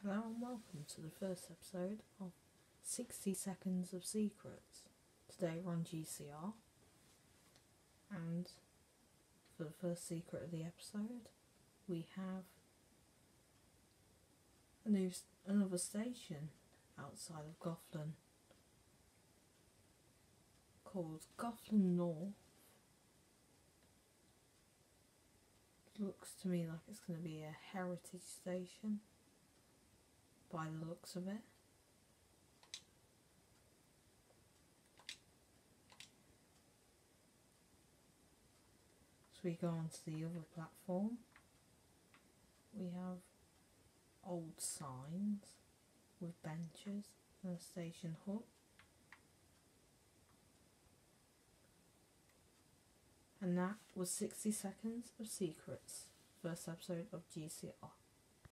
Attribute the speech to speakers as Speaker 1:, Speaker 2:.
Speaker 1: Hello and welcome to the first episode of 60 Seconds of Secrets. Today we're on GCR, and for the first secret of the episode we have another station outside of Gothlan called Gothlan North. Looks to me like it's going to be a heritage station by the looks of it. So we go on to the other platform. We have old signs with benches and a station hut. And that was 60 Seconds of Secrets, first episode of GCR.